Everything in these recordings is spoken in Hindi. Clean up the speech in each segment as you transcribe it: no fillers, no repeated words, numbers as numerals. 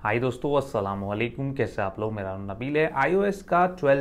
हाय दोस्तों, अस्सलाम वालेकुम। कैसे आप लोग? मेरा नाम नबील है। iOS का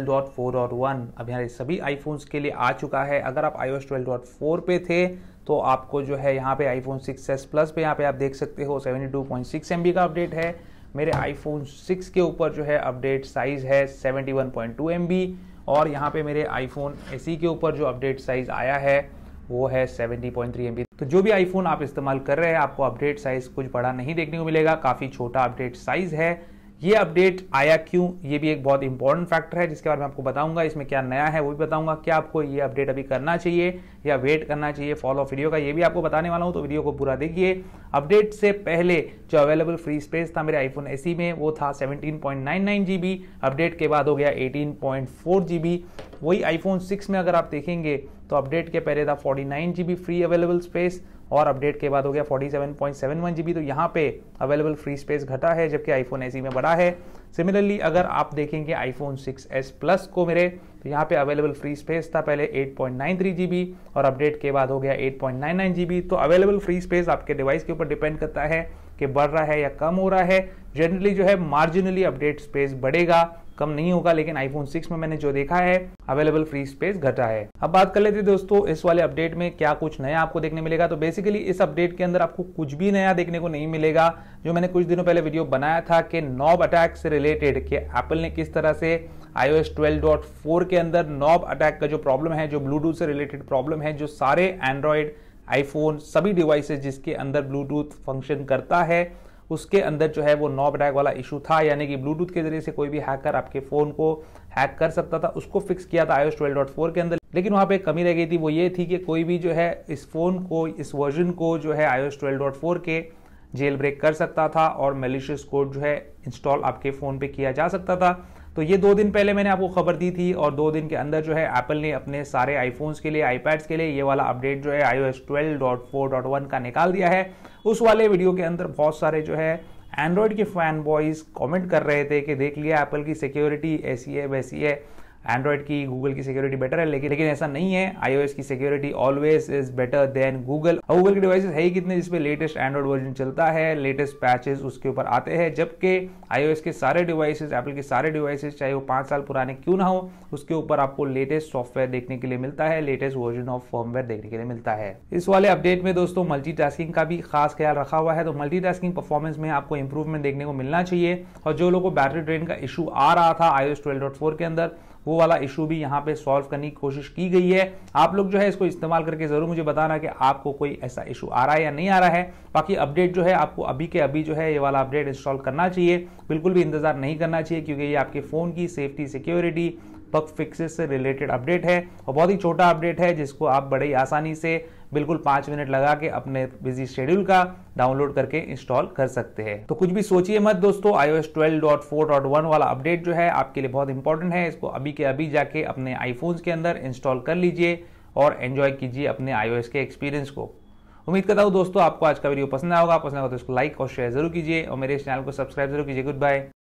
12.4.1 अब यहाँ सभी आईफोन्स के लिए आ चुका है। अगर आप iOS 12.4 पे थे तो आपको जो है यहाँ पे आईफोन 6s प्लस पे यहाँ पे आप देख सकते हो 72.6 MB का अपडेट है। मेरे आईफोन 6 के ऊपर जो है अपडेट साइज़ है 71.2 MB और यहाँ पे मेरे आईफोन SE के ऊपर जो अपडेट साइज़ आया है वो है 70.3 MB। तो जो भी आईफोन आप इस्तेमाल कर रहे हैं आपको अपडेट साइज कुछ बड़ा नहीं देखने को मिलेगा, काफ़ी छोटा अपडेट साइज है। ये अपडेट आया क्यों, ये भी एक बहुत इंपॉर्टेंट फैक्टर है जिसके बारे में आपको बताऊंगा। इसमें क्या नया है वो भी बताऊंगा। क्या आपको ये अपडेट अभी करना चाहिए या वेट करना चाहिए फॉलो वीडियो का, ये भी आपको बताने वाला हूं, तो वीडियो को पूरा देखिए। अपडेट से पहले जो अवेलेबल फ्री स्पेस था मेरे आईफोन SE में वो था 17.99 GB। अपडेट के बाद हो गया 18.4 GB। वही आईफोन 6 में अगर आप देखेंगे तो अपडेट के पहले था 49 GB फ्री अवेलेबल स्पेस और अपडेट के बाद हो गया 47.71 GB। तो यहाँ पे अवेलेबल फ्री स्पेस घटा है जबकि आईफोन SE में बढ़ा है। सिमिलरली अगर आप देखेंगे आईफोन 6s प्लस को मेरे, तो यहाँ पे अवेलेबल फ्री स्पेस था पहले 8.93 GB और अपडेट के बाद हो गया 8.99 GB। तो अवेलेबल फ्री स्पेस आपके डिवाइस के ऊपर डिपेंड करता है कि बढ़ रहा है या कम हो रहा है। जनरली जो है मार्जिनली अपडेट स्पेस बढ़ेगा, कम नहीं होगा, लेकिन आईफोन 6 में मैंने जो देखा है अवेलेबल फ्री स्पेस घटा है। अब बात कर लेते हैं दोस्तों इस वाले अपडेट में क्या कुछ नया आपको देखने मिलेगा। तो बेसिकली इस अपडेट के अंदर आपको कुछ भी नया देखने को नहीं मिलेगा। जो मैंने कुछ दिनों पहले वीडियो बनाया था कि नॉब अटैक से रिलेटेड कि एप्पल ने किस तरह से iOS 12.4 के अंदर नॉब अटैक का जो प्रॉब्लम है, जो ब्लूटूथ से रिलेटेड प्रॉब्लम है, जो सारे एंड्रॉयड आईफोन सभी डिवाइसेस जिसके अंदर ब्लूटूथ फंक्शन करता है उसके अंदर जो है वो नॉब अटैक वाला इशू था, यानी कि ब्लूटूथ के जरिए से कोई भी हैकर आपके फोन को हैक कर सकता था। उसको फिक्स किया था iOS 12.4 के अंदर, लेकिन वहां पे एक कमी रह गई थी। वो ये थी कि कोई भी जो है इस फोन को, इस वर्जन को जो है iOS 12.4 के जेल ब्रेक कर सकता था और मैलिशियस कोड जो है इंस्टॉल आपके फोन पे किया जा सकता था। तो ये 2 दिन पहले मैंने आपको खबर दी थी और 2 दिन के अंदर जो है एप्पल ने अपने सारे आईफोन्स के लिए, आईपैड्स के लिए ये वाला अपडेट जो है iOS 12.4.1 का निकाल दिया है। उस वाले वीडियो के अंदर बहुत सारे जो है एंड्रॉयड के फैन बॉयज कमेंट कर रहे थे कि देख लिया एप्पल की सिक्योरिटी ऐसी है वैसी है, एंड्रॉयड की, गूगल की सिक्योरिटी बेटर है, लेकिन ऐसा नहीं है। iOS की security always is better than Google. Google के डिवाइसेस है ही कितने जिसपे लेटेस्ट एंड्रॉयड वर्जन चलता है, लेटेस्ट पैचेस उसके ऊपर आते हैं, जबकि iOS के सारे डिवाइसेस, एप्पल के सारे डिवाइसेस चाहे वो 5 साल पुराने क्यों ना हो, उसके ऊपर आपको लेटेस्ट सॉफ्टवेयर देखने के लिए मिलता है, लेटेस्ट वर्जन ऑफ फर्मवेयर देखने के लिए मिलता है। इस वाले अपडेट में दोस्तों मल्टीटास्किंग का भी खास ख्याल रखा हुआ है। तो मल्टीटास्किंग परफॉर्मेंस में आपको इंप्रूवमेंट देखने को मिलना चाहिए और जो लोगों को बैटरी ड्रेन का इशू आ रहा था iOS 12.4 के अंदर, वो वाला इशू भी यहाँ पे सॉल्व करने की कोशिश की गई है। आप लोग जो है इसको इस्तेमाल करके जरूर मुझे बताना कि आपको कोई ऐसा इशू आ रहा है या नहीं आ रहा है। बाकी अपडेट जो है आपको अभी के अभी जो है ये वाला अपडेट इंस्टॉल करना चाहिए, बिल्कुल भी इंतजार नहीं करना चाहिए, क्योंकि ये आपके फोन की सेफ्टी, सिक्योरिटी, बग फिक्सेस से रिलेटेड अपडेट है और बहुत ही छोटा अपडेट है जिसको आप बड़े ही आसानी से बिल्कुल 5 मिनट लगा के अपने बिजी शेड्यूल का डाउनलोड करके इंस्टॉल कर सकते हैं। तो कुछ भी सोचिए मत दोस्तों, iOS 12.4.1 वाला अपडेट जो है आपके लिए बहुत इंपॉर्टेंट है। इसको अभी के अभी जाके अपने आईफोन्स के अंदर इंस्टॉल कर लीजिए और एंजॉय कीजिए अपने iOS के एक्सपीरियंस को। उम्मीद करता हूँ दोस्तों आपको आज का वीडियो पसंद आएगा। पसंद आएगा तो इसको लाइक और शेयर जरूर कीजिए और मेरे इस चैनल को सब्सक्राइब जरूर कीजिए। Good bye.